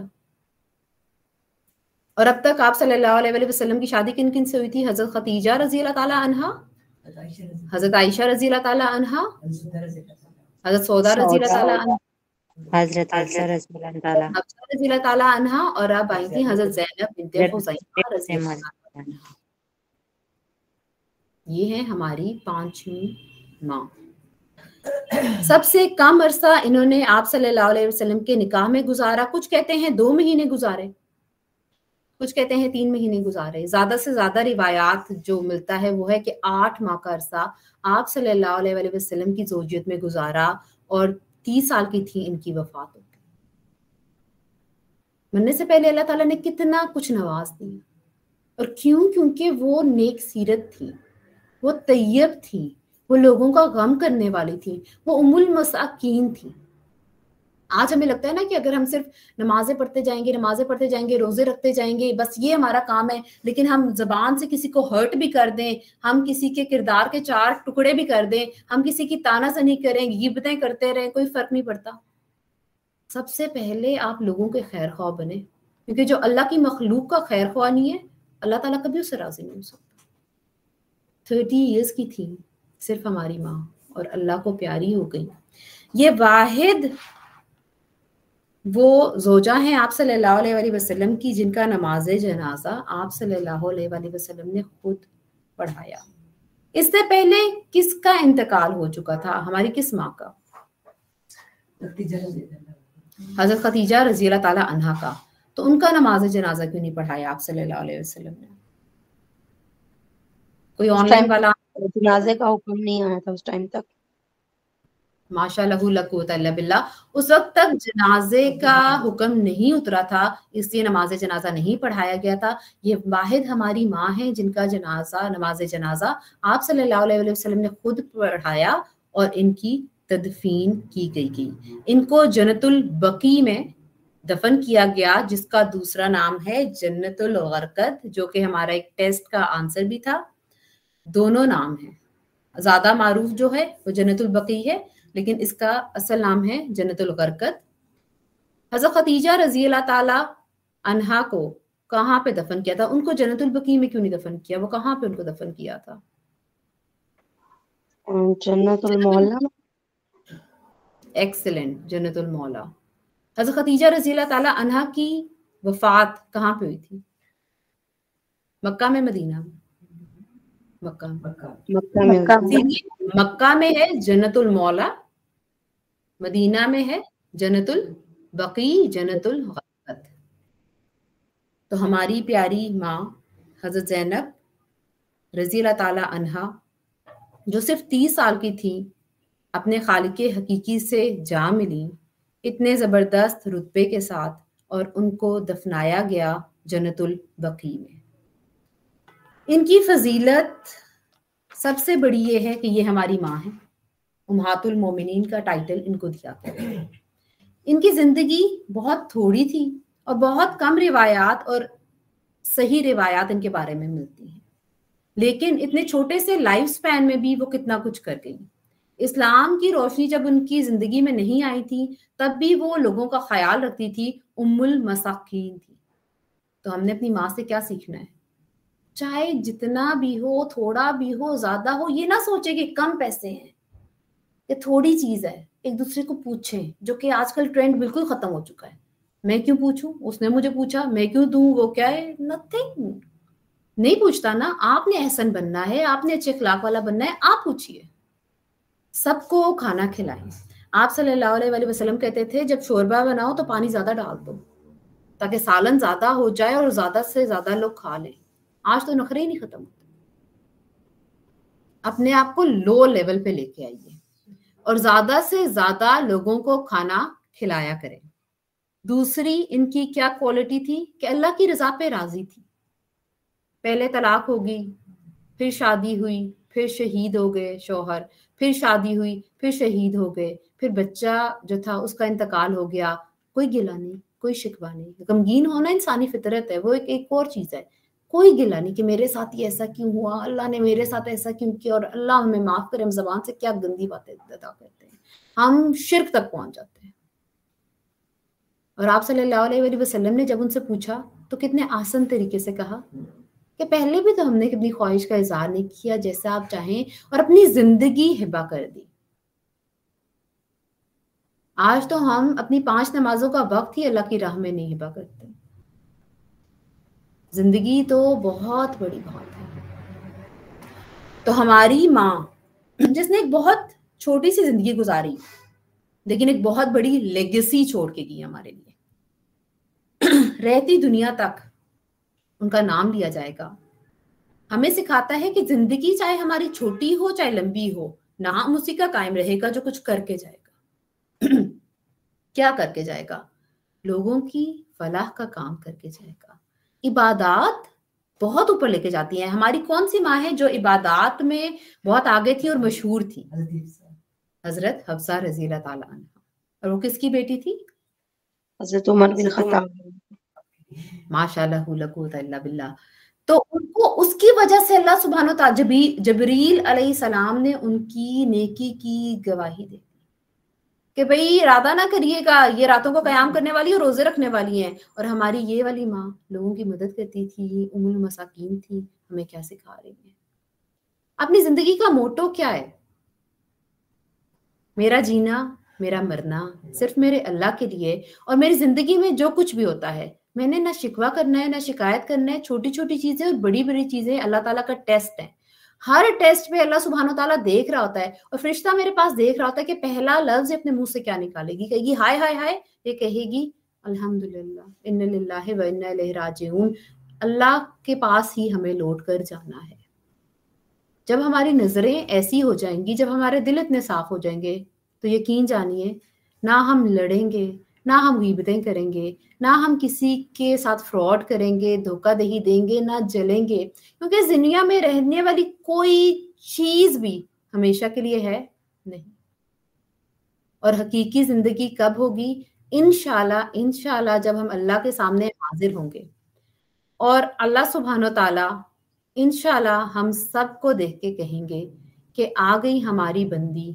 اور اب تک آپ صلی اللہ علیہ وآلہ وسلم کی شادی کن کن سے ہوئی تھی؟ حضرت خدیجہ رضی اللہ تعالیٰ عنہا، حضرت عائشہ رضی اللہ تعالیٰ عنہا، حضرت سودا رضی اللہ تعالیٰ عنہا، حضرت حفصہ رضی اللہ تعالیٰ حفصہ رضی اللہ تعالیٰ عنہا، اور اب آئی تھی حضرت زینب بنت خزیمہ رضی اللہ تعالیٰ عنہا۔ یہ ہیں ہماری پانچویں ماں۔ سب سے کم عرصہ انہوں نے آپ صلی اللہ علیہ وسلم کے نکاح میں گزارا، کچھ کہتے ہیں دو مہینے گزارے، کچھ کہتے ہیں تین مہینے گزارے۔ زیادہ سے زیادہ روایات جو ملتا ہے وہ ہے کہ آٹھ ماہ کا عرصہ آپ صلی اللہ علیہ وآلہ وسلم کی زوجیت میں گزارا، اور تیس سال کی تھی ان کی وفات ہو گئی۔ مرنے سے پہلے اللہ تعالیٰ نے کتنا کچھ نواز دیا، اور کیوں؟ کیونکہ وہ نیک سیرت تھی، وہ طیب تھی، وہ لوگوں کا غم کرنے والی تھی، وہ ام المساکین تھی۔ آج ہمیں لگتا ہے نا کہ اگر ہم صرف نمازیں پڑھتے جائیں گے نمازیں پڑھتے جائیں گے روزے رکھتے جائیں گے بس یہ ہمارا کام ہے، لیکن ہم زبان سے کسی کو ہرٹ بھی کر دیں، ہم کسی کے کردار کے چار ٹکڑے بھی کر دیں، ہم کسی کی تانا زنی کریں، غیبتیں کرتے رہیں، کوئی فرق نہیں پڑتا۔ سب سے پہلے آپ لوگوں کے خیر خواہ بنیں، کیونکہ جو اللہ کی مخلوق کا خیر خواہ نہیں ہے اللہ تعالیٰ کبھی اس سے راضی نہیں ہو سکتا۔ تھرٹی ایئرس کی تھی صرف ہماری ماں، اور اللہ کو پیاری ہو گئی۔ یہ واحد وہ زوجہ ہیں آپ صلی اللہ علیہ وآلہ وسلم کی جن کا نماز جنازہ آپ صلی اللہ علیہ وآلہ وسلم نے خود پڑھایا۔ اس سے پہلے کس کا انتقال ہو چکا تھا؟ ہماری کس ماں کا؟ حضرت خدیجہ رضی اللہ تعالیٰ عنہا کا۔ تو ان کا نماز جنازہ کیوں نہیں پڑھایا آپ صلی اللہ علیہ وسلم نے؟ کوئی آن لائن والا جنازے کا حکم نہیں آیا تھا اس ٹائم تک۔ ماشاء اللہ لا قوت الا باللہ، اس وقت تک جنازے کا حکم نہیں اترا تھا، اس لیے نماز جنازہ نہیں پڑھایا گیا تھا۔ یہ واحد ہماری ماں ہیں جن کا جنازہ نماز جنازہ آپ صلی اللہ علیہ وسلم نے خود پڑھایا اور ان کی تدفین کی گئی گئی ان کو جنت البقیع میں دفن کیا گیا، جس کا دوسرا نام ہے جنت الغرقد، جو کہ ہمارا ایک ٹیسٹ کا آنسر بھی تھا۔ دونوں نام ہیں، زیادہ معروف جو ہے وہ جنت البقیع ہے، لیکن اس کا اصل نام ہے جنت الغرقد۔ حضرت خدیجہ رضی اللہ تعالی عنہا کو کہاں پہ دفن کیا تھا؟ ان کو جنت البقیع میں کیوں نہیں دفن کیا؟ وہ کہاں پہ ان کو دفن کیا تھا؟ جنت المعلا۔ ایکسلنٹ، جنت المعلا۔ حضرت خدیجہ رضی اللہ تعالی عنہا کی وفات کہاں پہ ہوئی تھی؟ مکہ میں، مدینہ میں؟ مکہ میں۔ مکہ میں ہے جنت المعلا، مدینہ میں ہے جنت البقیع، جنت الغرقد۔ تو ہماری پیاری ماں حضرت زینب رضی اللہ تعالی عنہا جو صرف تیس سال کی تھی، اپنے خالق حقیقی سے جا ملی اتنے زبردست رتبے کے ساتھ، اور ان کو دفنایا گیا جنت البقیع میں۔ ان کی فضیلت سب سے بڑی یہ ہے کہ یہ ہماری ماں ہیں، امہات المومنین کا ٹائٹل ان کو دیا گیا۔ ان کی زندگی بہت تھوڑی تھی اور بہت کم روایات اور صحیح روایات ان کے بارے میں ملتی ہیں، لیکن اتنے چھوٹے سے لائف سپین میں بھی وہ کتنا کچھ کر گئی۔ اسلام کی روشنی جب ان کی زندگی میں نہیں آئی تھی تب بھی وہ لوگوں کا خیال رکھتی تھی، ام المساکین تھی۔ تو ہم نے اپنی ماں سے کیا سیکھنا ہے؟ چاہے جتنا بھی ہو، تھوڑا بھی ہو، زیادہ ہو، یہ نہ سوچے کہ کم پیسے ہیں، یہ تھوڑی چیز ہے، ایک دوسرے کو پوچھیں، جو کہ آج کل ٹرینڈ بالکل ختم ہو چکا ہے۔ میں کیوں پوچھوں، اس نے مجھے پوچھا، میں کیوں دوں، وہ کیا ہے، نتھنگ۔ نہیں پوچھتا نا، آپ نے احسن بننا ہے، آپ نے اچھے اخلاق والا بننا ہے، آپ پوچھئے۔ سب کو کھانا کھلائیں۔ آپ صلی اللہ علیہ وآلہ وسلم کہتے تھے جب شوربہ بناؤ تو پانی زیادہ ڈال دو تاکہ سالن زیادہ ہو جائے اور زیادہ سے زیادہ لوگ کھا لیں۔ آج تو نخرے ہی نہیں ختم ہوتے۔ اپنے آپ کو لو لیول پہ لے کے آئیے اور زیادہ سے زیادہ لوگوں کو کھانا کھلایا کریں۔ دوسری ان کی کیا کوالٹی تھی کہ اللہ کی رضا پہ راضی تھی۔ پہلے طلاق ہوگی، پھر شادی ہوئی، پھر شہید ہو گئے شوہر، پھر شادی ہوئی، پھر شہید ہو گئے، پھر بچہ جو تھا اس کا انتقال ہو گیا، کوئی گلہ نہیں، کوئی شکوہ نہیں. غمگین ہونا انسانی فطرت ہے, وہ ایک ایک اور چیز ہے. کوئی گلہ نہیں کہ میرے ساتھ یہ ایسا کیوں ہوا, اللہ نے میرے ساتھ ایسا کیوں کیا, اور اللہ ہمیں معاف کرے ہم زبان سے کیا گندی باتیں ادا کرتے ہیں, ہم شرک تک پہنچ جاتے ہیں. اور آپ صلی اللہ علیہ وسلم نے جب ان سے پوچھا تو کتنے آسان طریقے سے کہا کہ پہلے بھی تو ہم نے اپنی خواہش کا اظہار نہیں کیا جیسا آپ چاہیں, اور اپنی زندگی ہبا کر دی. آج تو ہم اپنی پانچ نمازوں کا وقت ہی اللہ کی راہ میں نہیں ہبا کرتے. زندگی تو بہت بڑی بات ہے. تو ہماری ماں جس نے ایک بہت چھوٹی سی زندگی گزاری لیکن ایک بہت بڑی لیگیسی چھوڑ کے گئی ہمارے لیے, رہتی دنیا تک ان کا نام لیا جائے گا. ہمیں سکھاتا ہے کہ زندگی چاہے ہماری چھوٹی ہو چاہے لمبی ہو, نام اسی کا قائم رہے گا جو کچھ کر کے جائے گا. کیا کر کے جائے گا؟ لوگوں کی فلاح کا کام کر کے جائے گا. عبادات بہت اوپر لے کے جاتی ہیں. ہماری کون سی ماں ہے جو عبادات میں بہت آگے تھی اور مشہور تھی؟ حضرت حفصہ رضی اللہ تعالیٰ عنہ. اور وہ کس کی بیٹی تھی؟ حضرت عمر بن خطاب. ماشاء اللہ لا قوت الا باللہ. تو ان کو اس کی وجہ سے اللہ سبحانہ وتعالی جبریل علیہ السلام نے ان کی نیکی کی گواہی دی کہ بھئی ارادہ نہ کریے گا, یہ راتوں کو قیام کرنے والی اور روزے رکھنے والی ہیں. اور ہماری یہ والی ماں لوگوں کی مدد کرتی تھی, ام المساکین تھی. ہمیں کیا سکھا رہی ہیں؟ اپنی زندگی کا موٹو کیا ہے؟ میرا جینا میرا مرنا صرف میرے اللہ کے لیے, اور میری زندگی میں جو کچھ بھی ہوتا ہے میں نے نہ شکوہ کرنا ہے نہ شکایت کرنا ہے. چھوٹی چھوٹی چیزیں اور بڑی بڑی چیزیں اللہ تعالیٰ کا ٹیسٹ ہے. ہر ٹیسٹ پہ اللہ سبحانہ تعالیٰ دیکھ رہا ہوتا ہے, اور فرشتہ میرے پاس دیکھ رہا ہوتا ہے کہ پہلا لفظ اپنے منہ سے کیا نکالے گی. کہے گی ہائے ہائے ہائے, یہ کہے گی الحمدللہ ان للہ و انا الیہ راجعون, اللہ کے پاس ہی ہمیں لوٹ کر جانا ہے. جب ہماری نظریں ایسی ہو جائیں گی, جب ہمارے دل اتنے صاف ہو جائیں گے, تو یقین جانیے نہ ہم لڑیں گے, نہ ہم غیبتیں کریں گے, نہ ہم کسی کے ساتھ فراڈ کریں گے, دھوکہ دہی دیں گے, نہ جلیں گے. کیونکہ اس دنیا میں رہنے والی کوئی چیز بھی ہمیشہ کے لیے ہے نہیں. اور حقیقی زندگی کب ہوگی؟ انشاءاللہ انشاءاللہ جب ہم اللہ کے سامنے حاضر ہوں گے, اور اللہ سبحانہ و تعالیٰ انشاءاللہ ہم سب کو دیکھ کے کہیں گے کہ آ گئی ہماری بندی,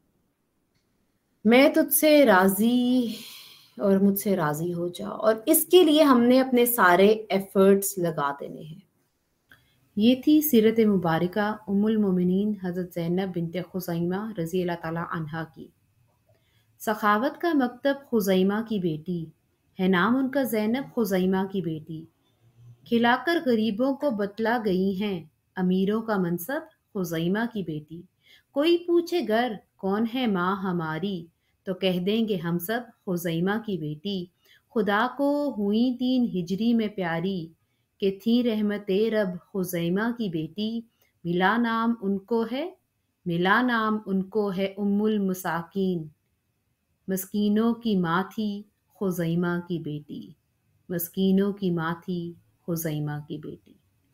میں تجھ سے راضی اور مجھ سے راضی ہو جا. اور اس کے لیے ہم نے اپنے سارے ایفرٹس لگا دینے ہیں. یہ تھی سیرت مبارکہ ام المومنین حضرت زینب بنت خزیمہ رضی اللہ تعالیٰ عنہا کی. سخاوت کا مکتب خزیمہ کی بیٹی ہے, نام ان کا زینب خزیمہ کی بیٹی. کھلا کر غریبوں کو بتلا گئی ہیں امیروں کا منصب خزیمہ کی بیٹی. کوئی پوچھے گر کون ہے ماں ہماری, تو کہہ دیں گے ہم سب خزیمہ کی بیٹی. خدا کو ہوئی تین ہجری میں پیاری, کہ تھی رحمت رب خزیمہ کی بیٹی. ملا نام ان کو ہے ملا نام ان کو ہے ام المساکین, مسکینوں کی ماں تھی خزیمہ کی بیٹی. مسکینوں کی ماں تھی خزیمہ کی بیٹی.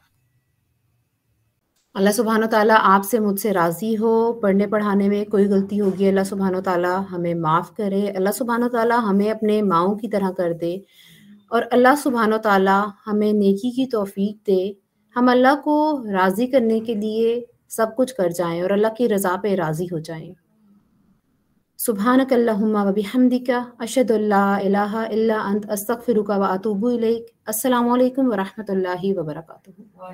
اللہ سبحانہ تعالیٰ آپ سے مجھ سے راضی ہو. پڑھنے پڑھانے میں کوئی غلطی ہوگی اللہ سبحانہ تعالیٰ ہمیں معاف کرے. اللہ سبحانہ تعالیٰ ہمیں اپنے ماؤں کی طرح کر دے, اور اللہ سبحانہ تعالیٰ ہمیں نیکی کی توفیق دے. ہم اللہ کو راضی کرنے کے لیے سب کچھ کر جائیں اور اللہ کی رضا پہ راضی ہو جائیں. سبحانک اللہم و بحمدک اشہد ان لا الہ الا انت استغفرک و اتوب الیک. السلام علیکم ورحمۃ اللہ وبرکاتہ.